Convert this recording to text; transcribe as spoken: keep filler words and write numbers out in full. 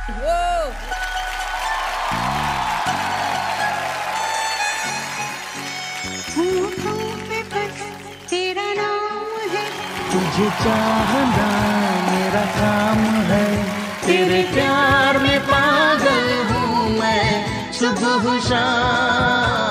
तुझे चाहना मेरा काम है, तेरे प्यार में पागल हूँ मैं सुबह शाम।